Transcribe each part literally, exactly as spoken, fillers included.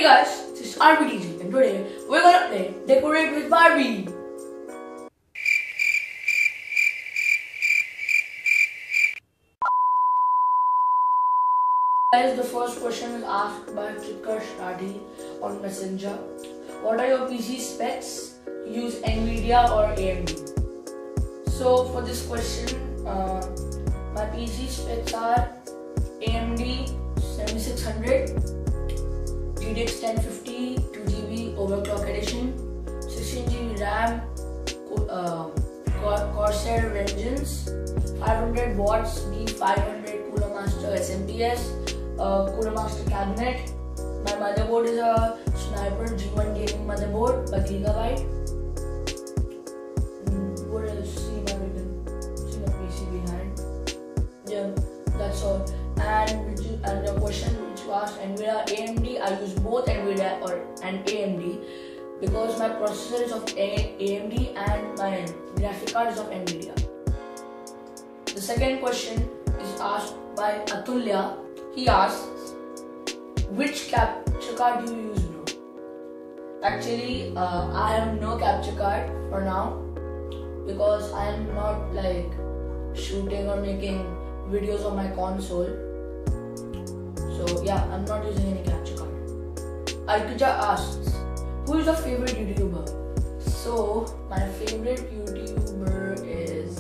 guys, this is R B T G and today we're gonna play Decorate with Barbie. Guys, the first question is asked by Chitkar Shadi on Messenger. What are your P C specs? Use Nvidia or A M D? So for this question, uh, my P C specs are A M D seventy-six hundred, G T X ten fifty, two G B overclock edition, sixteen G B RAM, uh, Corsair Vengeance, five hundred watts B five hundred Cooler Master S M P S, uh, Cooler Master cabinet. My motherboard is a Sniper G one gaming motherboard by Gigabyte. Mm, what else? See my see my P C behind. Yeah, that's all. And which is, and the question which you asked, Nvidia, A M D, I use both Nvidia or and A M D because my processor is of A M D and my graphic card is of Nvidia. The second question is asked by Atulya. He asks, which capture card do you use, bro? Actually, uh, I have no capture card for now because I am not like shooting or making videos on my console. So yeah, I'm not using any capture card. Arpija asks, who is your favorite YouTuber? So my favorite YouTuber is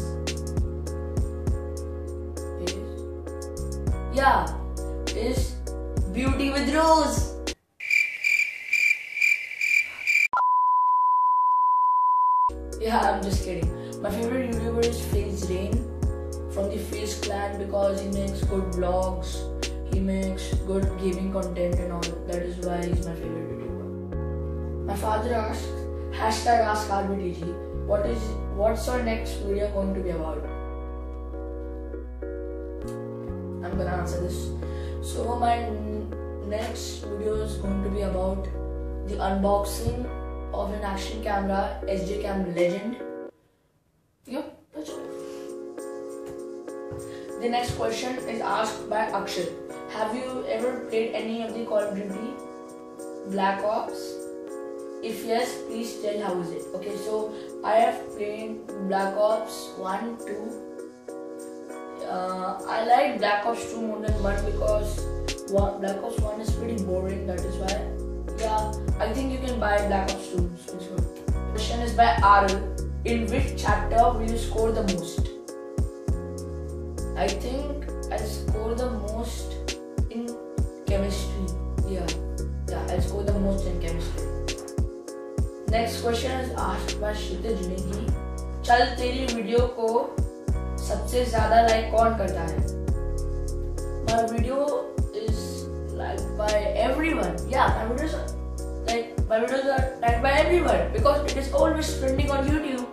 is yeah is Beauty with Rose. Yeah, I'm just kidding. My favorite YouTuber is FaZe Rain from the FaZe clan because he makes good vlogs, he makes good gaming content and all. That is why he's my favorite YouTuber. My father asked, hashtag ask R B T G, what is what's our next video going to be about? I'm gonna answer this. So my next video is going to be about the unboxing of an action camera, S J Cam Legend. Yep, that's all. The next question is asked by Akshay. Have you ever played any of the Call of Duty Black Ops? If yes, please tell how is it. Okay, so I have played Black Ops one, two. Uh, I like Black Ops two more than one because one, Black Ops one is pretty boring. That is why. Yeah, I think you can buy Black Ops two. So it's good. Question is by Arul. In which chapter will you score the most? I think I'll score the most in chemistry. Yeah, yeah, I'll score the most in chemistry. Next question is asked by Shita Junegi. चल तेरी video को सबसे ज़्यादा like कौन करता है? My video is liked by everyone. Yeah, my videos are like my videos are liked by everyone because it is always trending on YouTube.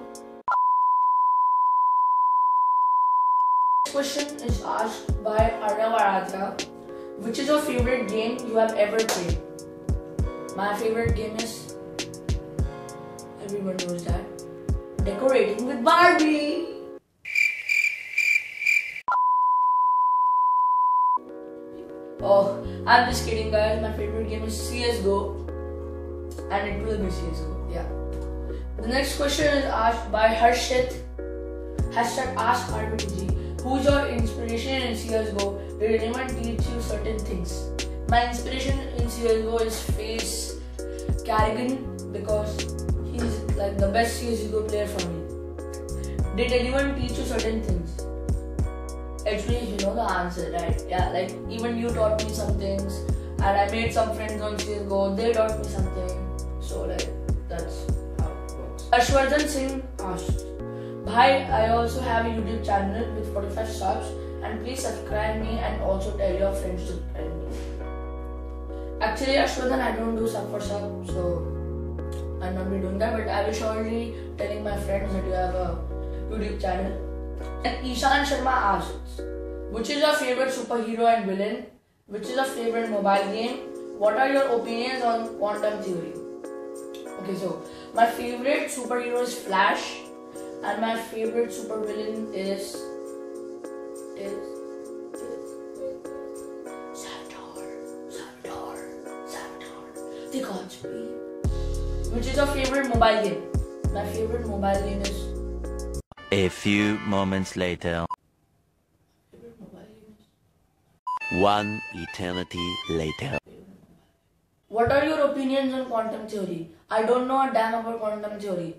This question is asked by Arnav Aradhya. Which is your favorite game you have ever played? My favorite game is, everyone knows that, Decorating with Barbie. Oh, I'm just kidding guys, my favorite game is C S G O and it will be C S G O, yeah. The next question is asked by Harshit. Hashtag ask R B T G. Who's your inspiration in C S G O? Did anyone teach you certain things? My inspiration in C S G O is FaZe Carrigan because he's like the best C S G O player for me. Did anyone teach you certain things? Actually, you know the answer, right? Yeah, like even you taught me some things and I made some friends on C S G O, they taught me something. So like, that's how it works. Ashwardhan Singh asked, Bhai, I also have a YouTube channel with forty-five subs and please subscribe me and also tell your friends to subscribe me. Actually, Ashwardhan, I don't do sub for sub, so I'll not be doing that, but I will surely telling my friends that you have a YouTube channel. And Ishan Sharma asks, which is your favorite superhero and villain? Which is your favorite mobile game? What are your opinions on quantum theory? Okay, so my favorite superhero is Flash and my favorite supervillain is is, is Savitar, Savitar, Savitar. They can't speak. Which is your favorite mobile game? My favorite mobile game is... A few moments later. Favorite mobile game is... One eternity later. What are your opinions on quantum theory? I don't know a damn about quantum theory.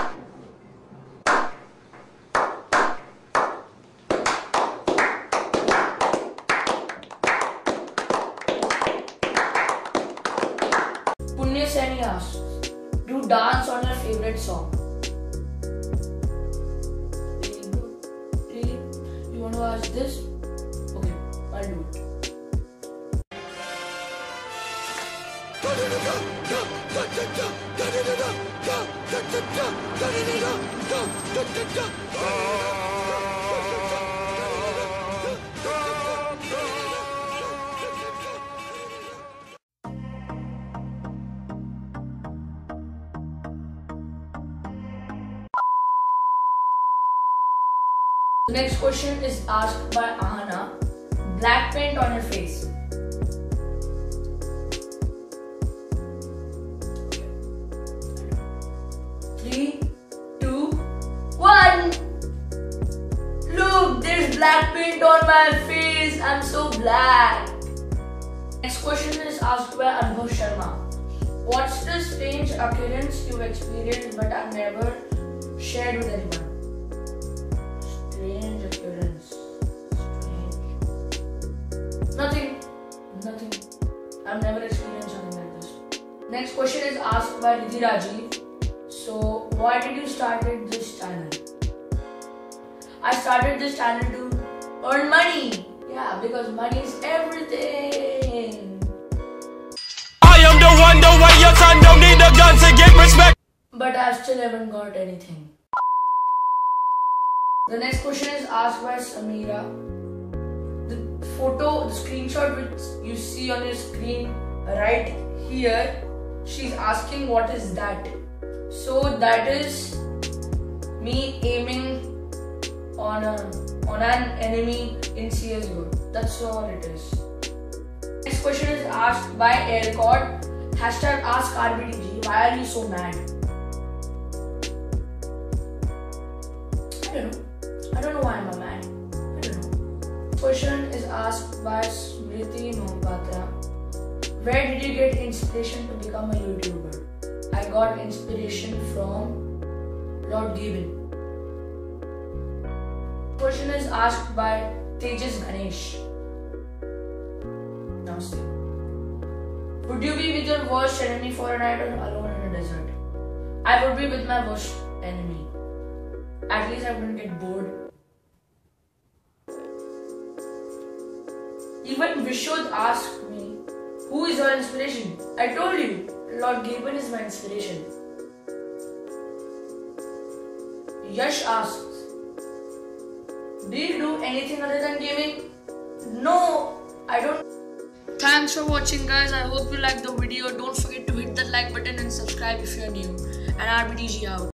Punya Seni asks, do you dance on your favorite song? Really, bro? Really? You want to ask this? Okay, I'll do it. The next question is asked by Ahana. Black paint on your face. Three, two, one. Look, there's black paint on my face. I'm so black. Next question is asked by Anubhav Sharma. What's the strange occurrence you've experienced but I've never shared with anyone? Strange occurrence. Strange. Nothing. Nothing. I've never experienced something like this. Next question is asked by Ridhi Rajiv. So, why did you started this channel? I started this channel to earn money. Yeah, because money is everything. I am the one, the way your son don't need a gun to get respect. But I still haven't got anything. The next question is asked by Samira. The photo, the screenshot which you see on your screen right here, she's asking what is that. So that is me aiming on a on an enemy in C S G O. That's all it is. Next question is asked by Aircord. Hashtag ask R B D G. Why are you so mad? I don't know. I don't know why I'm mad. I don't know. Question is asked by Smriti Mohapatra. Where did you get inspiration to become a YouTuber? I got inspiration from Lord Gibbon. Question is asked by Tejas Ganesh. Namaste. Would you be with your worst enemy for a night or alone in a desert? I would be with my worst enemy. At least I wouldn't get bored. Even Vishod asked me, who is your inspiration? I told you, Lord Gibbon is my inspiration. Yash asks, do you do anything other than gaming? No, I don't. Thanks for watching, guys. I hope you liked the video. Don't forget to hit that like button and subscribe if you're new. And R B D G out.